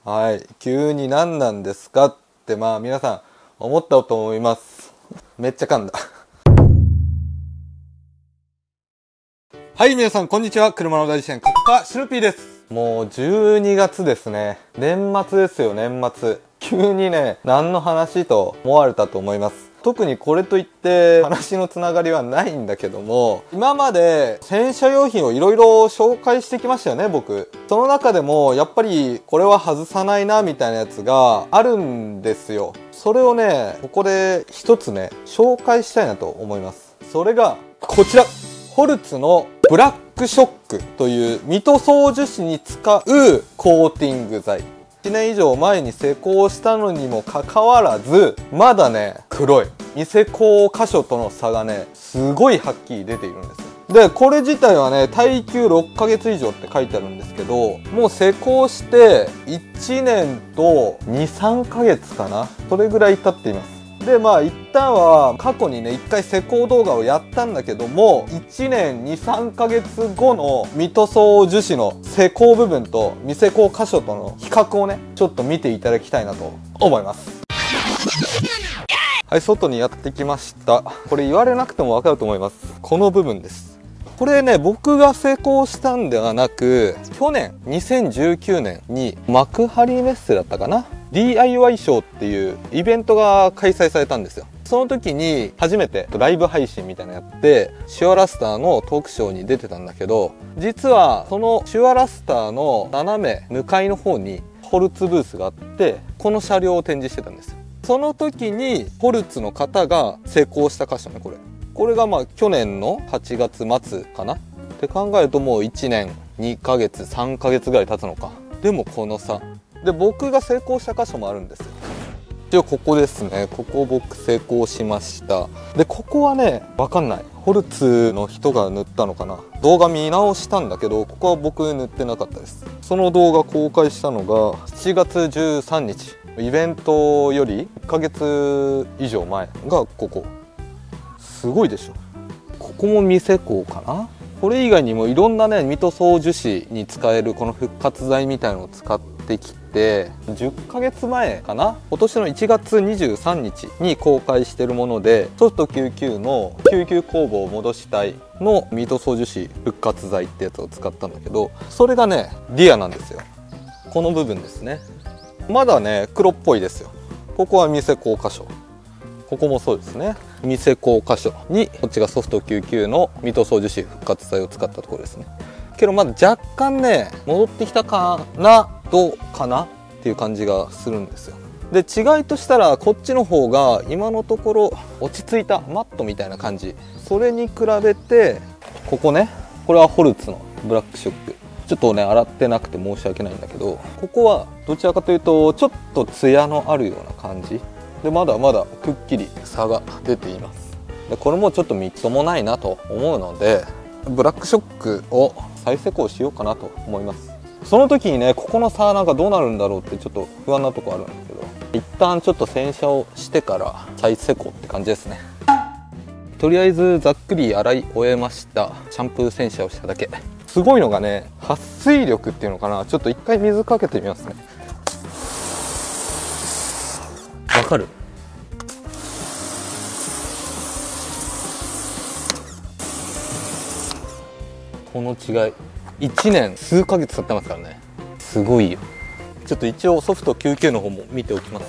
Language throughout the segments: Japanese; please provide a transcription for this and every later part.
はい、急に何なんですかって皆さん思ったと思います。めっちゃ噛んだ。はい、皆さんこんにちは。車の大事件カッカシルピーです。もう12月ですね。年末ですよ、年末。急にね、何の話と思われたと思います。特にこれといって話のつながりはないんだけども、今まで洗車用品をいろいろ紹介してきましたよね、僕。その中でもやっぱりこれは外さないなみたいなやつがあるんですよ。それをね、ここで一つね、紹介したいなと思います。それがこちら。ホルツのブラックショックというミ塗装樹脂に使うコーティング剤。1年以上前に施工したのにもかかわらず、まだね、黒い。未施工箇所との差がね、すごいはっきり出ているんですよ。で、これ自体はね、耐久6ヶ月以上って書いてあるんですけど、もう施工して1年と2、3ヶ月かな。それぐらい経っています。で一旦は過去にね1回施工動画をやったんだけども、1年 2,3 ヶ月後の未塗装樹脂の施工部分と未施工箇所との比較をねちょっと見ていただきたいなと思います。はい、外にやってきました。これ言われなくてもわかると思います。この部分です。これね、僕が施工したんではなく、去年2019年に幕張メッセだったかな、DIY ショーっていうイベントが開催されたんですよ。その時に初めてライブ配信みたいなのやって、シュアラスターのトークショーに出てたんだけど、実はそのシュアラスターの斜め向かいの方にホルツブースがあって、この車両を展示してたんですよ。その時にホルツの方が施工した箇所ね、これが去年の8月末かなって考えると、もう1年2ヶ月3ヶ月ぐらい経つのか。でもこの差で、僕が成功した箇所もあるんですよ。で、ここですね。ここ僕成功しました。で、ここはね、わかんない。ホルツの人が塗ったのかな。動画見直したんだけど、ここは僕塗ってなかったです。その動画公開したのが7月13日。イベントより1ヶ月以上前がここ。すごいでしょ。ここも未施工かな。これ以外にもいろんなね、未塗装樹脂に使えるこの復活剤みたいのを使ってきて、10ヶ月前かな、今年の1月23日に公開してるもので、ソフト99の救急工房戻し体の未塗装樹脂復活剤ってやつを使ったんだけど、それがねリアなんですよ。この部分ですね。まだね黒っぽいですよ。ここは未施工箇所、ここもそうですね。未施工箇所にこっちがソフト99の未塗装樹脂復活剤を使ったところですね。けどまだ若干ね戻ってきたかな、どうかなっていう感じがするんですよ。で、違いとしたらこっちの方が今のところ落ち着いたマットみたいな感じ。それに比べてここね、これはホルツのブラックショック、ちょっとね洗ってなくて申し訳ないんだけど、ここはどちらかというとちょっとツヤのあるような感じで、まだまだくっきり差が出ています。で、これもちょっとみっともないなと思うので、ブラックショックを再施工しようかなと思います。その時にね、ここの差なんかどうなるんだろうってちょっと不安なとこあるんだけど、一旦ちょっと洗車をしてから再施工って感じですね。とりあえずざっくり洗い終えました。シャンプー洗車をしただけ。すごいのがね、撥水力っていうのかな、ちょっと一回水かけてみますね。わかる？この違い、1年数ヶ月経ってますからね。すごいよ。ちょっと一応ソフト99の方も見ておきます。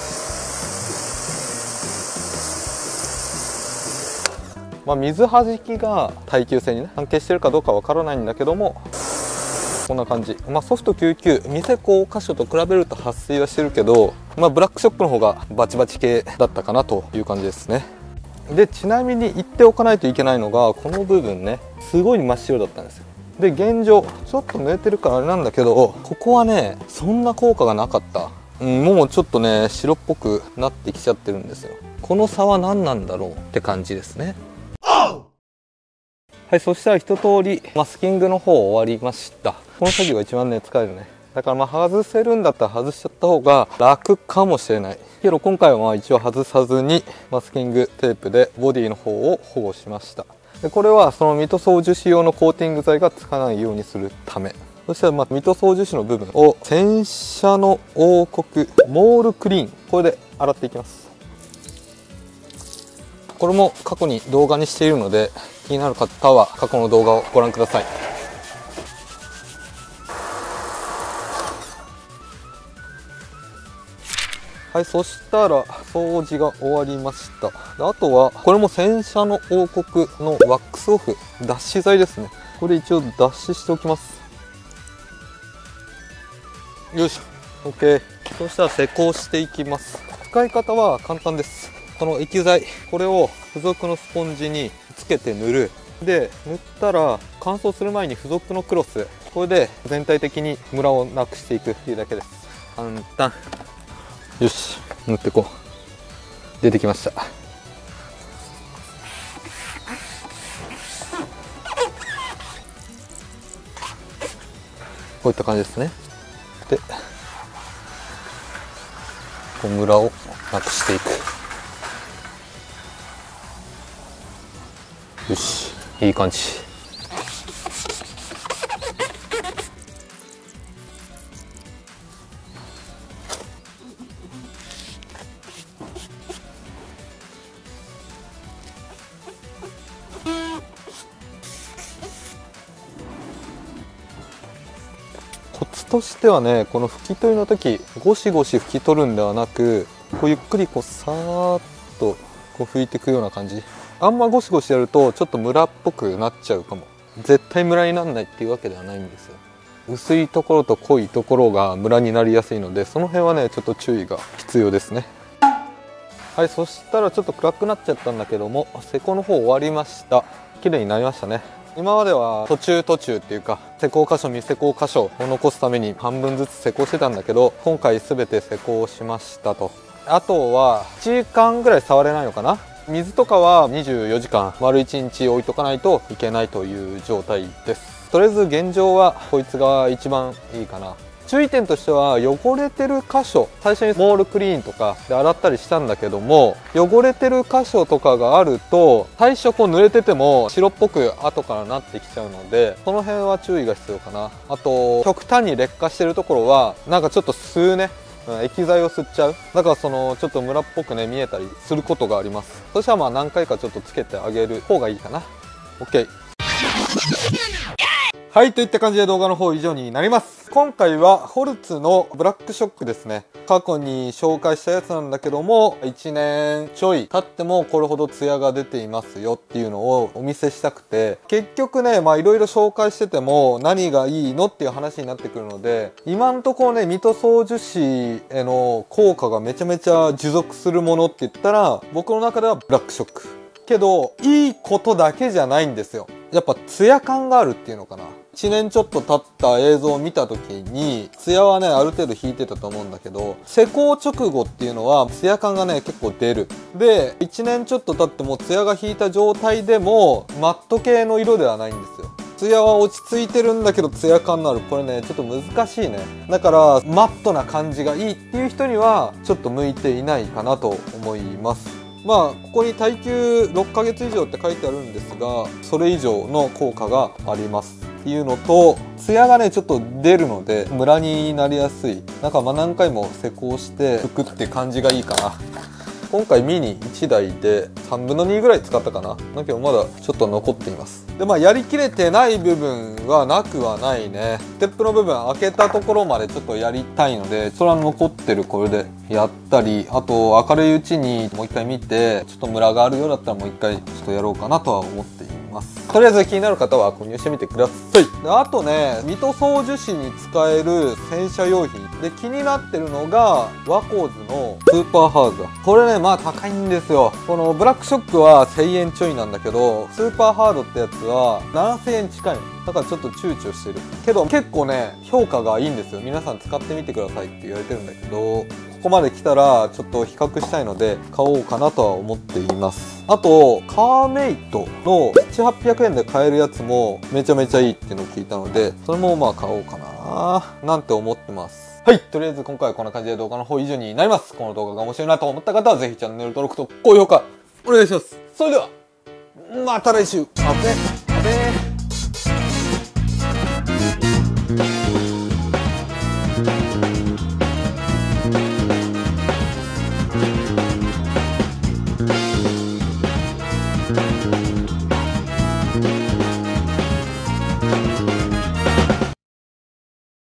水弾きが耐久性にね関係してるかどうかわからないんだけども、こんな感じ。ソフト99未施工箇所と比べると撥水はしてるけど、ブラックショックの方がバチバチ系だったかなという感じですね。で、ちなみに言っておかないといけないのが、この部分ね、すごい真っ白だったんですよ。で、現状ちょっと濡れてるからあれなんだけど、ここはねそんな効果がなかった。もうちょっとね白っぽくなってきちゃってるんですよ。この差は何なんだろうって感じですね。はい、そしたら一通りマスキングの方終わりました。この作業が一番ね疲れるね。だから外せるんだったら外しちゃった方が楽かもしれないけど、今回は一応外さずにマスキングテープでボディの方を保護しました。で、これはその未塗装樹脂用のコーティング剤がつかないようにするためそしたらミ塗装樹脂の部分を洗車の王国モールクリーン、これで洗っていきます。これも過去に動画にしているので、気になる方は過去の動画をご覧ください。はい、そしたら掃除が終わりました。あとはこれも洗車の王国のワックスオフ脱脂剤ですね。これ一応脱脂しておきます。よいしょ、 OK。 そしたら施工していきます。使い方は簡単です。この液剤、これを付属のスポンジにつけて塗る。で塗ったら乾燥する前に付属のクロス、これで全体的にムラをなくしていくっていうだけです。簡単。よし、塗っていこう。出てきました。こういった感じですね。でこうムラをなくしていく。よし、いい感じ。コツとしてはね、この拭き取りの時ゴシゴシ拭き取るんではなく、こうゆっくりこうさーっとこう拭いていくような感じ。あんまゴシゴシやるとちょっとムラっぽくなっちゃうかも。絶対ムラにならないっていうわけではないんですよ。薄いところと濃いところがムラになりやすいので、その辺はねちょっと注意が必要ですね。はい、そしたらちょっと暗くなっちゃったんだけども、施工の方終わりました。綺麗になりましたね。今までは途中っていうか、施工箇所未施工箇所を残すために半分ずつ施工してたんだけど、今回全て施工しましたと。あとは1時間ぐらい触れないのかな。水とかは24時間丸1日置いとかないといけないという状態です。とりあえず現状はこいつが一番いいかな。注意点としては、汚れてる箇所、最初にモールクリーンとかで洗ったりしたんだけども、汚れてる箇所とかがあると最初こう濡れてても白っぽく後からなってきちゃうので、その辺は注意が必要かな。あと極端に劣化してるところはなんかちょっと吸うね、液剤を吸っちゃう。だからそのちょっとムラっぽくね見えたりすることがあります。そしたら何回かちょっとつけてあげる方がいいかな。 OK。はい、といった感じで動画の方以上になります。今回はホルツのブラックショックですね。過去に紹介したやつなんだけども、1年ちょい経ってもこれほどツヤが出ていますよっていうのをお見せしたくて、結局ね、いろいろ紹介してても何がいいのっていう話になってくるので、今んところね、ミ塗装樹脂への効果がめちゃめちゃ持続するものって言ったら、僕の中ではブラックショック。けど、いいことだけじゃないんですよ。やっぱツヤ感があるっていうのかな。1年ちょっと経った映像を見た時に、ツヤはね、ある程度引いてたと思うんだけど、施工直後っていうのはツヤ感がね、結構出る。で、1年ちょっと経ってもツヤが引いた状態でも、マット系の色ではないんですよ。ツヤは落ち着いてるんだけどツヤ感のある。これね、ちょっと難しいね。だから、マットな感じがいいっていう人には、ちょっと向いていないかなと思います。ここに耐久6ヶ月以上って書いてあるんですが、それ以上の効果がありますっていうのと、ツヤがねちょっと出るのでムラになりやすい。なんか何回も施工して拭くって感じがいいかな。今回ミニ1台で3分の2ぐらい使ったかな。だけどまだちょっと残っています。でやりきれてない部分はなくはないね。ステップの部分開けたところまでちょっとやりたいので、それは残ってるこれでやったり、あと明るいうちにもう一回見て、ちょっとムラがあるようだったらもう一回ちょっとやろうかなとは思っています。とりあえず気になる方は購入してみてください。であとね、ミ塗装樹脂に使える洗車用品で気になってるのがワコーズのスーパーハード。これね高いんですよ。このブラックショックは1000円ちょいなんだけど、スーパーハードってやつは7000円近いの。だからちょっと躊躇してるけど、結構ね評価がいいんですよ。皆さん使ってみてくださいって言われてるんだけど、ここまで来たらちょっと比較したいので買おうかなとは思っています。あとカーメイトの700、800円で買えるやつもめちゃめちゃいいっていうのを聞いたので、それも買おうかななんて思ってます。はい、とりあえず今回はこんな感じで動画の方以上になります。この動画が面白いなと思った方はぜひチャンネル登録と高評価お願いします。それではまた来週。あっね。